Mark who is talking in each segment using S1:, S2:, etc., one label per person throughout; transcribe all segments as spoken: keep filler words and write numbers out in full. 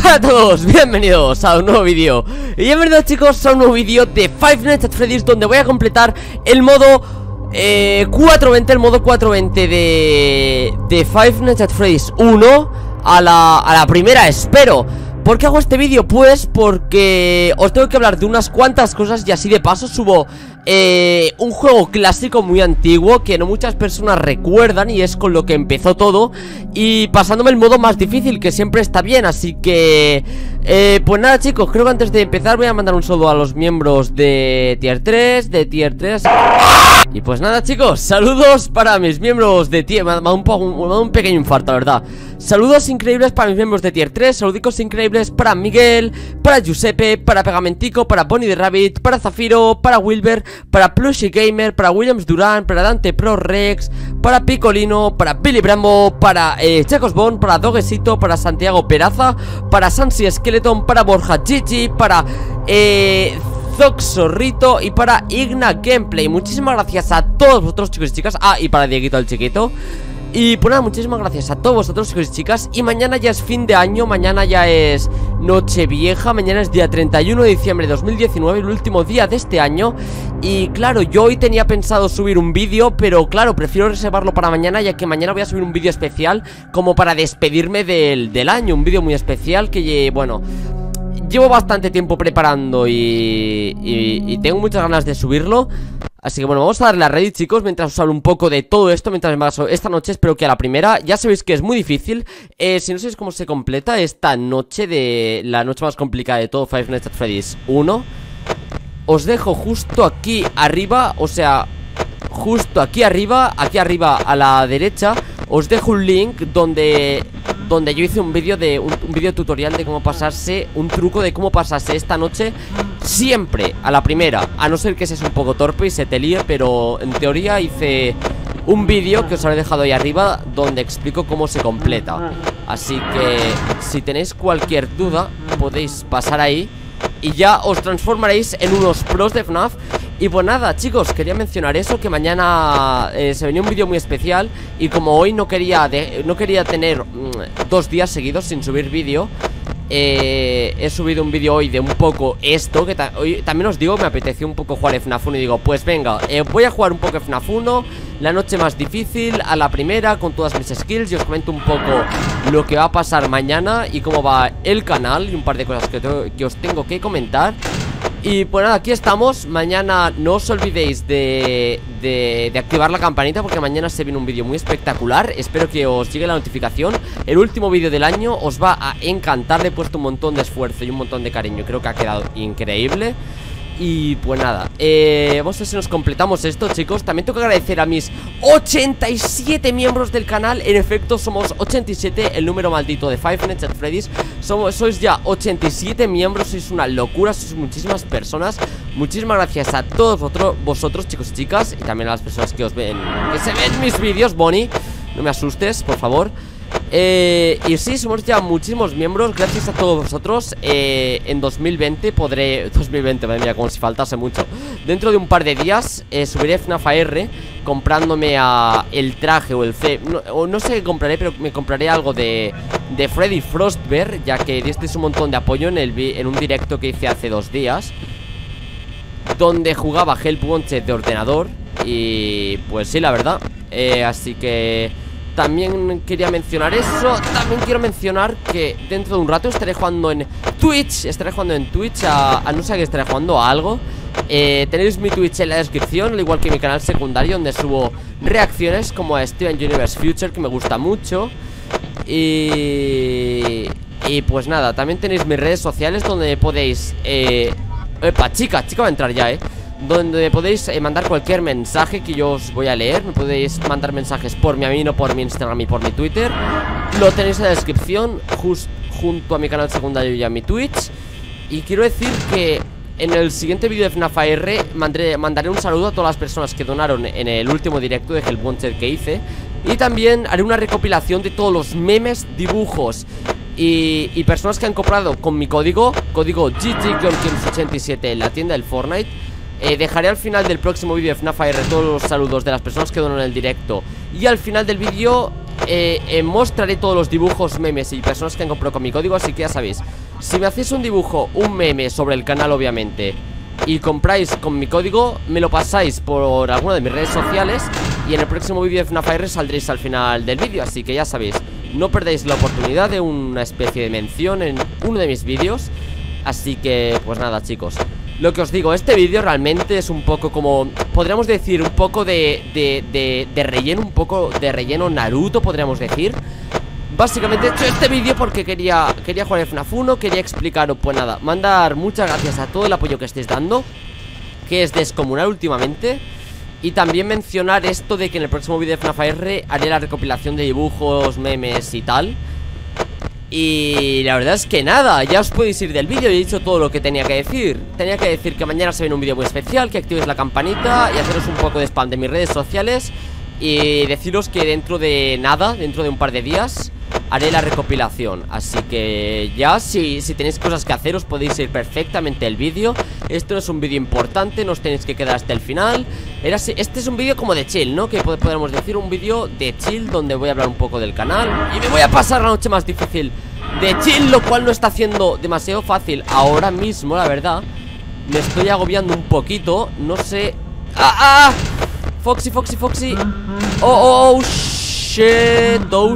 S1: Hola a todos, bienvenidos a un nuevo vídeo. Y bienvenidos chicos a un nuevo vídeo de Five Nights at Freddy's, donde voy a completar el modo eh, cuatrocientos veinte, el modo cuatrocientos veinte de, de Five Nights at Freddy's uno a la, a la primera, espero. ¿Por qué hago este vídeo? Pues porque os tengo que hablar de unas cuantas cosas y así de paso subo eh, un juego clásico muy antiguo que no muchas personas recuerdan y es con lo que empezó todo, y pasándome el modo más difícil, que siempre está bien. Así que eh, pues nada chicos, creo que antes de empezar voy a mandar un saludo a los miembros de tier tres, de tier tres. Y pues nada chicos, saludos para mis miembros de tier... Me ha dado un, poco, un, un pequeño infarto, la verdad. Saludos increíbles para mis miembros de tier tres, saludicos increíbles para Miguel, para Giuseppe, para Pegamentico, para Bonnie the Rabbit, para Zafiro, para Wilber, para Plushy Gamer, para Williams Durán, para Dante Pro Rex, para Picolino, para Billy Brambo, para eh, Checos Bon, para Doguesito, para Santiago Peraza, para Sansi Skeleton, para Borja Gigi, para eh... Zoxorrito y para Igna Gameplay. Muchísimas gracias a todos vosotros chicos y chicas. Ah, y para Dieguito el chiquito. Y pues nada, muchísimas gracias a todos vosotros chicos y chicas. Y mañana ya es fin de año, mañana ya es Nochevieja. Mañana es día treinta y uno de diciembre de dos mil diecinueve, el último día de este año. Y claro, yo hoy tenía pensado subir un vídeo, pero claro, prefiero reservarlo para mañana, ya que mañana voy a subir un vídeo especial como para despedirme del, del año. Un vídeo muy especial que, bueno, llevo bastante tiempo preparando y, y, y tengo muchas ganas de subirlo. Así que bueno, vamos a darle a Reddit chicos, mientras os hablo un poco de todo esto, mientras me paso esta noche. Espero que a la primera, ya sabéis que es muy difícil. eh, Si no sabéis cómo se completa esta noche, de la noche más complicada de todo Five Nights at Freddy's uno, os dejo justo aquí arriba, o sea, justo aquí arriba, aquí arriba a la derecha, os dejo un link donde... donde yo hice un vídeo de un, un vídeo tutorial de cómo pasarse, un truco de cómo pasarse esta noche siempre a la primera, a no ser que seas un poco torpe y se te líe, pero en teoría hice un vídeo que os habré dejado ahí arriba donde explico cómo se completa. Así que si tenéis cualquier duda podéis pasar ahí y ya os transformaréis en unos pros de F NAF. Y pues nada chicos, quería mencionar eso, que mañana eh, se venía un vídeo muy especial. Y como hoy no quería, de, no quería tener mm, dos días seguidos sin subir vídeo, eh, he subido un vídeo hoy de un poco esto, que ta hoy también os digo, me apeteció un poco jugar F NAF uno. Y digo, pues venga, eh, voy a jugar un poco F NAF uno, la noche más difícil, a la primera, con todas mis skills. Y os comento un poco lo que va a pasar mañana y cómo va el canal y un par de cosas que, que os tengo que comentar. Y pues nada, aquí estamos. Mañana no os olvidéis de, de, de activar la campanita, porque mañana se viene un vídeo muy espectacular. Espero que os llegue la notificación. El último vídeo del año, os va a encantar. Le he puesto un montón de esfuerzo y un montón de cariño. Creo que ha quedado increíble. Y pues nada, eh, vamos a ver si nos completamos esto chicos. También tengo que agradecer a mis ochenta y siete miembros del canal. En efecto, somos ochenta y siete, el número maldito de Five Nights at Freddy's. Somos, sois ya ochenta y siete miembros, sois una locura, sois muchísimas personas. Muchísimas gracias a todos vosotros, vosotros chicos y chicas. Y también a las personas que os ven, que se ven mis vídeos, Bonnie. No me asustes, por favor. Eh, y sí, somos ya muchísimos miembros. Gracias a todos vosotros. eh, En dos mil veinte podré... dos mil veinte, madre mía, como si faltase mucho. Dentro de un par de días eh, subiré F NAF A R comprándome a el traje o el C. No, o no sé qué compraré, pero me compraré algo de, de Freddy Frostbear, ya que disteis un montón de apoyo en, el, en un directo que hice hace dos días, donde jugaba Help Wanted de ordenador. Y pues sí, la verdad, eh, así que también quería mencionar eso. También quiero mencionar que dentro de un rato estaré jugando en Twitch. Estaré jugando en Twitch a, a no sé qué, estaré jugando a algo. eh, Tenéis mi Twitch en la descripción, al igual que mi canal secundario, donde subo reacciones como a Steven Universe Future, que me gusta mucho. Y... y pues nada, también tenéis mis redes sociales donde podéis... Eh, epa, chica, chica va a entrar ya, eh donde podéis eh, mandar cualquier mensaje que yo os voy a leer. Me podéis mandar mensajes por mi amino, por mi Instagram y por mi Twitter. Lo tenéis en la descripción, just, junto a mi canal secundario y a mi Twitch. Y quiero decir que en el siguiente vídeo de F NAF A R mandaré, mandaré un saludo a todas las personas que donaron en el último directo de Help Wanted que hice. Y también haré una recopilación de todos los memes, dibujos y, y personas que han comprado con mi código, código G G ochenta y siete en la tienda del Fortnite. Eh, dejaré al final del próximo vídeo de F NAF A R todos los saludos de las personas que donan en el directo. Y al final del vídeo eh, eh, mostraré todos los dibujos, memes y personas que han comprado con mi código. Así que ya sabéis, si me hacéis un dibujo, un meme sobre el canal obviamente, y compráis con mi código, me lo pasáis por alguna de mis redes sociales, y en el próximo vídeo de F NAF A R saldréis al final del vídeo. Así que ya sabéis, no perdáis la oportunidad de una especie de mención en uno de mis vídeos. Así que, pues nada, chicos, lo que os digo, este vídeo realmente es un poco como, podríamos decir, un poco de, de, de, de relleno, un poco de relleno Naruto, podríamos decir. Básicamente he hecho este vídeo porque quería, quería jugar F NAF uno, quería explicaros, pues nada, mandar muchas gracias a todo el apoyo que estáis dando, que es descomunal últimamente. Y también mencionar esto de que en el próximo vídeo de F NAF A R haré la recopilación de dibujos, memes y tal. Y la verdad es que nada, ya os podéis ir del vídeo. He dicho todo lo que tenía que decir. Tenía que decir que mañana se viene un vídeo muy especial, que activéis la campanita y haceros un poco de spam de mis redes sociales. Y deciros que dentro de nada, dentro de un par de días, haré la recopilación. Así que ya, si, si tenéis cosas que hacer, os podéis ir perfectamente el vídeo. Esto no es un vídeo importante, no os tenéis que quedar hasta el final. Era, este es un vídeo como de chill, ¿no? Que podemos decir un vídeo de chill, donde voy a hablar un poco del canal y me voy a pasar la noche más difícil de chill, lo cual no está haciendo demasiado fácil ahora mismo, la verdad. Me estoy agobiando un poquito, no sé. ¡Ah, ah! Foxy, Foxy, Foxy. Oh, oh, shit. Oh,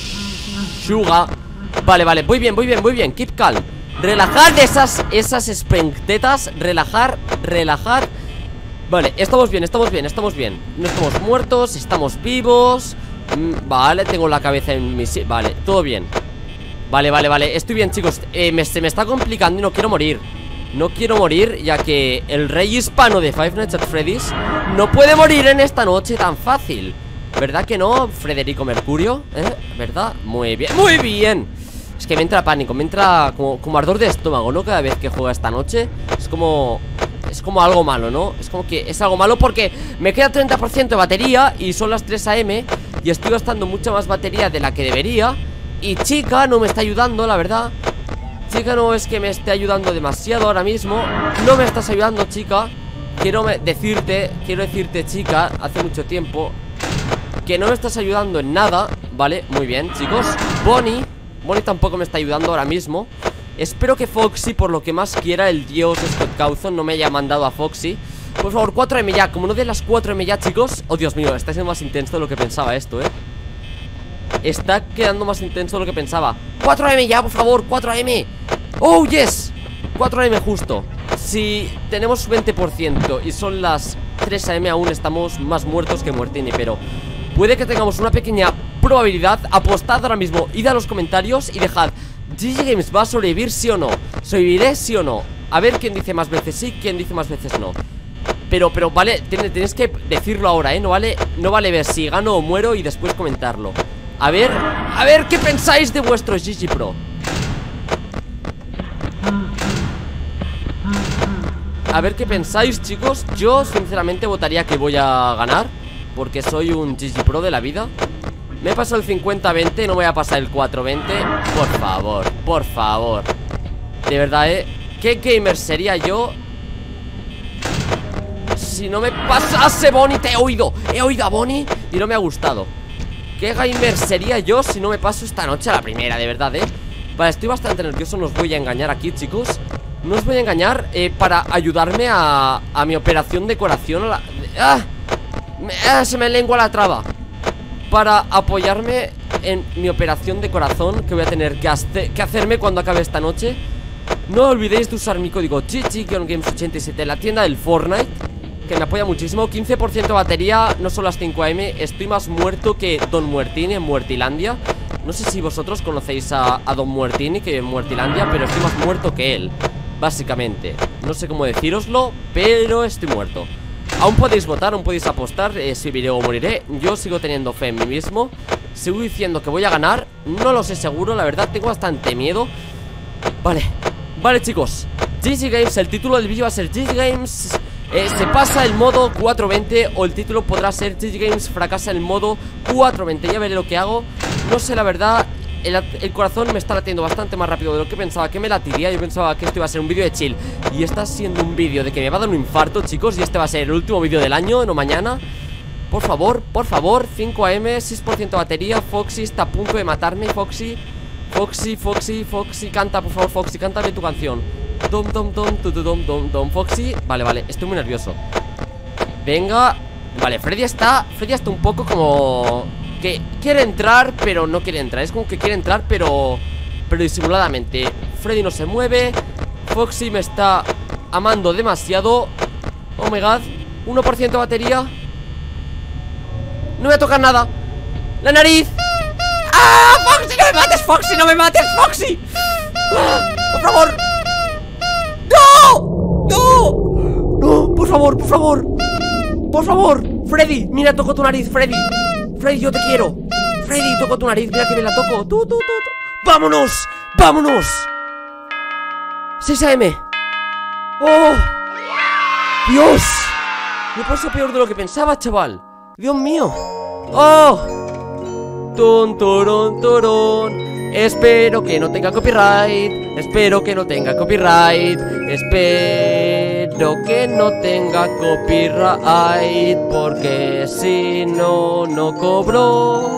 S1: sugar. Vale, vale, muy bien, muy bien, muy bien. Keep calm. Relajar esas, esas sprengtetas. Relajar, relajar. Vale, estamos bien, estamos bien, estamos bien. No estamos muertos, estamos vivos. mm, Vale, tengo la cabeza en mi... Vale, todo bien. Vale, vale, vale, estoy bien, chicos. eh, me, Se me está complicando y no quiero morir. No quiero morir, ya que el rey hispano de Five Nights at Freddy's no puede morir en esta noche tan fácil. ¿Verdad que no, Federico Mercurio? ¿Eh? ¿Verdad? Muy bien, muy bien. Es que me entra pánico, me entra como, como ardor de estómago, ¿no? Cada vez que juega esta noche. Es como... Es como algo malo, ¿no? Es como que es algo malo porque me queda treinta por ciento de batería y son las tres a eme y estoy gastando mucha más batería de la que debería. Y chica no me está ayudando, la verdad. Chica no es que me esté ayudando demasiado ahora mismo. No me estás ayudando, chica. Quiero decirte, quiero decirte, chica, hace mucho tiempo que no me estás ayudando en nada. Vale, muy bien, chicos. Bonnie, Bonnie tampoco me está ayudando ahora mismo. Espero que Foxy, por lo que más quiera, el dios Scott Cawthon, no me haya mandado a Foxy. Por favor, cuatro eme ya, como no de las cuatro eme ya, chicos. Oh, Dios mío, está siendo más intenso de lo que pensaba esto, eh. Está quedando más intenso de lo que pensaba. cuatro eme ya, por favor, cuatro eme. Oh, yes, cuatro eme justo. Si tenemos veinte por ciento y son las tres a eme, aún estamos más muertos que Muertini. Pero puede que tengamos una pequeña probabilidad. Apostad ahora mismo, id a los comentarios y dejad: G G Games va a sobrevivir, sí o no. ¿Sobreviviré, sí o no? A ver quién dice más veces sí, quién dice más veces no. Pero, pero, vale, tenéis que decirlo ahora, ¿eh? No vale, no vale ver si gano o muero y después comentarlo. A ver, a ver qué pensáis de vuestro G G Pro. A ver qué pensáis, chicos. Yo, sinceramente, votaría que voy a ganar, porque soy un G G Pro de la vida. Me he pasado el cincuenta veinte, no voy a pasar el cuatro veinte. Por favor, por favor. De verdad, ¿eh? ¿Qué gamer sería yo si no me pasase Bonnie? Te he oído, he oído a Bonnie y no me ha gustado. ¿Qué gamer sería yo si no me paso esta noche a la primera, de verdad, eh? Vale, estoy bastante nervioso, no os voy a engañar aquí, chicos. No os voy a engañar, eh, para ayudarme a, a mi operación de corazón a la... ¡Ah! Me, ah, se me lengua la traba. Para apoyarme en mi operación de corazón que voy a tener que, hace, que hacerme cuando acabe esta noche. No olvidéis de usar mi código GGGames ochenta y siete en la tienda del Fortnite, que me apoya muchísimo. Quince por ciento de batería, no son las cinco a eme. Estoy más muerto que Don Muertini en Muertilandia. No sé si vosotros conocéis a, a Don Muertini, que en Muertilandia, pero estoy más muerto que él, básicamente. No sé cómo decíroslo, pero estoy muerto. Aún podéis votar, aún podéis apostar, eh, si viviré o moriré. Yo sigo teniendo fe en mí mismo. Sigo diciendo que voy a ganar. No lo sé seguro, la verdad, tengo bastante miedo. Vale, vale, chicos, G G Games, el título del vídeo va a ser G G Games eh, se pasa el modo cuatro veinte, o el título podrá ser G G Games fracasa el modo cuatro veinte. Ya veré lo que hago. No sé, la verdad. El, el corazón me está latiendo bastante más rápido de lo que pensaba que me latiría. Yo pensaba que este iba a ser un vídeo de chill y está siendo un vídeo de que me va a dar un infarto, chicos. Y este va a ser el último vídeo del año, no mañana. por favor, por favor. Cinco a eme, seis por ciento de batería. Foxy está a punto de matarme, Foxy. Foxy, Foxy, Foxy, canta, por favor, Foxy, cántame tu canción. Dom, dom, dom, tu, tu, dom, dom, dom, Foxy. Vale, vale, estoy muy nervioso. Venga. Vale, Freddy está, Freddy está un poco como que quiere entrar, pero no quiere entrar. Es como que quiere entrar, pero Pero disimuladamente. Freddy no se mueve. Foxy me está amando demasiado. Oh my god, uno por ciento de batería. No me va a tocar nada. La nariz. ¡Ah! ¡Foxy, no me mates! ¡Foxy, no me mates! ¡Foxy! ¡Ah! ¡Por favor! ¡No! ¡No! ¡No! ¡Por favor, por favor! ¡Por favor! ¡Freddy! Mira, toco tu nariz, Freddy. Freddy, yo te quiero. Freddy, toco tu nariz. Mira que me la toco. Tú, tú, tú, tú. ¡Vámonos! ¡Vámonos! seis a eme. ¡Oh! ¡Dios! Me pasó peor de lo que pensaba, chaval. ¡Dios mío! ¡Oh! Ton, torón, torón. Espero que no tenga copyright. Espero que no tenga copyright. Espero que no tenga copyright. Porque si no, no cobro.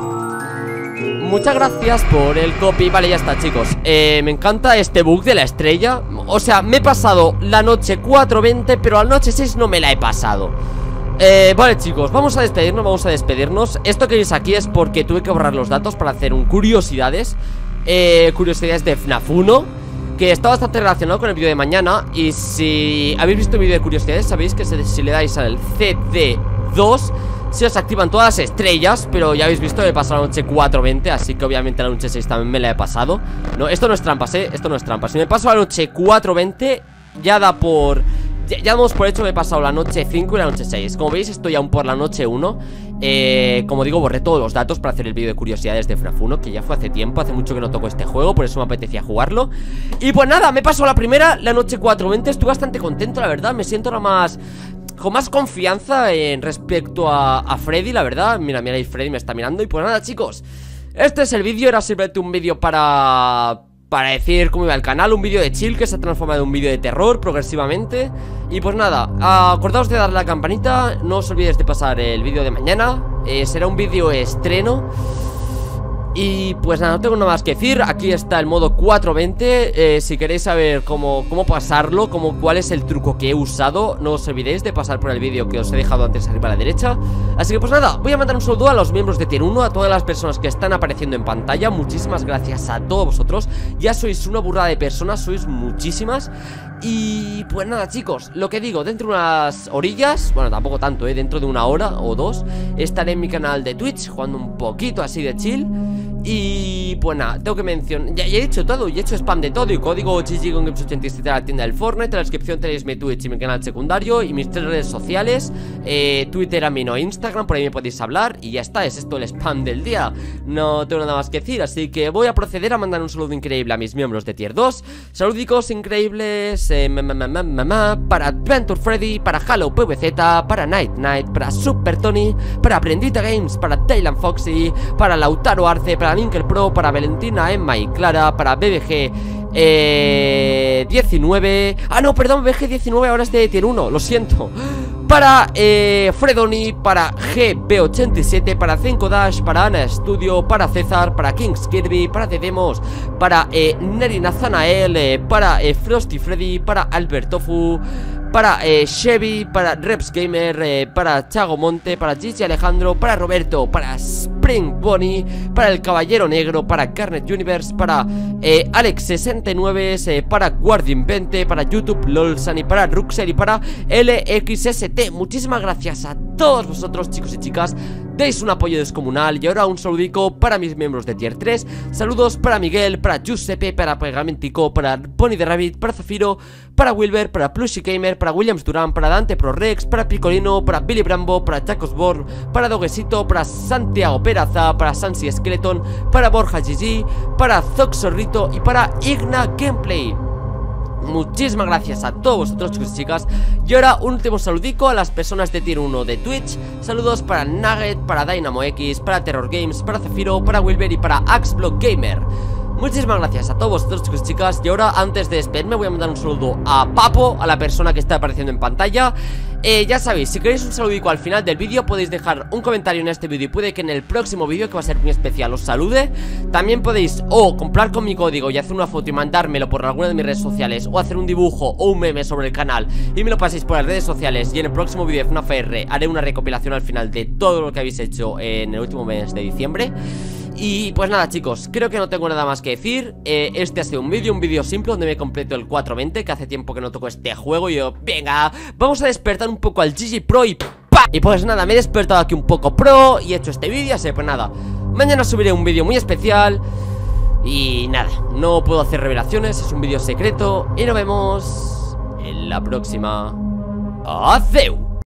S1: Muchas gracias por el copy. Vale, ya está, chicos. eh, Me encanta este bug de la estrella. O sea, me he pasado la noche cuatro veinte, pero la noche seis no me la he pasado. Eh, vale, chicos, vamos a despedirnos, vamos a despedirnos. Esto que veis aquí es porque tuve que borrar los datos para hacer un curiosidades. eh, Curiosidades de F NAF uno, que está bastante relacionado con el vídeo de mañana. Y si habéis visto el vídeo de curiosidades, sabéis que si le dais al C D dos se os activan todas las estrellas. Pero ya habéis visto que he pasado la noche cuatro veinte, así que obviamente la noche seis también me la he pasado. No, esto no es trampas, eh, esto no es trampas. Si me paso la noche cuatro veinte, ya da por... Ya, ya damos por hecho que he pasado la noche cinco y la noche seis. Como veis, estoy aún por la noche uno. eh, Como digo, borré todos los datos para hacer el vídeo de curiosidades de F NAF uno, que ya fue hace tiempo, hace mucho que no toco este juego, por eso me apetecía jugarlo. Y pues nada, me he pasado la primera, la noche cuatro veinte. Estoy bastante contento, la verdad. Me siento ahora más... con más confianza en respecto a, a Freddy, la verdad. Mira, mira, ahí Freddy me está mirando. Y pues nada, chicos, este es el vídeo. Era simplemente un vídeo para... para decir cómo iba el canal, un vídeo de chill que se ha transformado en un vídeo de terror progresivamente. Y pues nada, acordaos de darle a la campanita. No os olvidéis de pasar el vídeo de mañana. eh, Será un vídeo estreno. Y pues nada, no tengo nada más que decir. Aquí está el modo cuatro veinte. eh, Si queréis saber cómo, cómo pasarlo, cómo, cuál es el truco que he usado, no os olvidéis de pasar por el vídeo que os he dejado antes arriba a la derecha. Así que pues nada, voy a mandar un saludo a los miembros de tier uno, a todas las personas que están apareciendo en pantalla. Muchísimas gracias a todos vosotros. Ya sois una burrada de personas, sois muchísimas. Y pues nada, chicos, lo que digo, dentro de unas orillas, bueno, tampoco tanto, eh, dentro de una hora o dos, estaré en mi canal de Twitch jugando un poquito así de chill. Y pues nada, tengo que mencionar, ya, ya he dicho todo, ya he hecho spam de todo. Y código G G con Games ochenta y siete a la tienda del Fortnite. En la descripción tenéis mi Twitch y mi canal secundario y mis tres redes sociales, eh, Twitter, a mí no, Instagram, por ahí me podéis hablar. Y ya está, es esto el spam del día. No tengo nada más que decir, así que voy a proceder a mandar un saludo increíble a mis miembros de tier dos. Saludicos increíbles eh, ma, ma, ma, ma, ma, ma, para Adventure Freddy, para Halo P V Z, para Night Night, para Super Tony, para Prendita Games, para Dylan Foxy, para Lautaro Arce, para Ninkel Pro, para Valentina, Emma y Clara, para B B G eh, diecinueve. Ah, no, perdón, B B G diecinueve ahora es de tier uno, lo siento. Para eh, Fredoni, para G B ochenta y siete, para cinco Dash, para Ana Studio, para César, para Kings Kirby, para Dedemos, para eh, Neri Nazanael, eh, para eh, Frosty Freddy, para Albertofu, para eh, Chevy, para Reps Gamer, eh, para Chago Monte, para Gigi Alejandro, para Roberto, para Spring Bonnie, para El Caballero Negro, para Carnet Universe, para eh, Alex sesenta y nueve, eh, para Guardian veinte, para YouTube Lolsan y para Ruxer y para L X S T. Muchísimas gracias a todos vosotros, chicos y chicas. Deis un apoyo descomunal. Y ahora un saludico para mis miembros de tier tres. Saludos para Miguel, para Giuseppe, para Pegamentico, para Pony de Rabbit, para Zafiro, para Wilber, para Plushy Gamer, para Williams Durán, para Dante Pro Rex, para Picolino, para Billy Brambo, para Chacosborn, para Doguesito, para Santiago Peraza, para Sansi Skeleton, para Borja G G, para Zoxorrito y para Igna Gameplay. Muchísimas gracias a todos vosotros, chicos y chicas. Y ahora un último saludico a las personas de tier uno de Twitch. Saludos para Nugget, para Dynamo X, para Terror Games, para Zafiro, para Wilber y para Axblock Gamer. Muchísimas gracias a todos vosotros, chicos y chicas. Y ahora, antes de despedirme, voy a mandar un saludo a Papo, a la persona que está apareciendo en pantalla. eh, Ya sabéis, si queréis un saludico al final del vídeo, podéis dejar un comentario en este vídeo y puede que en el próximo vídeo, que va a ser muy especial, os salude. También podéis o comprar con mi código y hacer una foto y mandármelo por alguna de mis redes sociales, o hacer un dibujo o un meme sobre el canal y me lo paséis por las redes sociales. Y en el próximo vídeo de FNAF R haré una recopilación al final de todo lo que habéis hecho en el último mes de diciembre. Y pues nada, chicos, creo que no tengo nada más que decir. eh, Este ha sido un vídeo, un vídeo simple donde me completo el cuatro veinte, que hace tiempo que no toco este juego. Y yo, venga, vamos a despertar un poco al G G Pro y ¡pa! Y pues nada, me he despertado aquí un poco pro y he hecho este vídeo, así que pues nada, mañana subiré un vídeo muy especial. Y nada, no puedo hacer revelaciones, es un vídeo secreto. Y nos vemos en la próxima. ¡Adeu!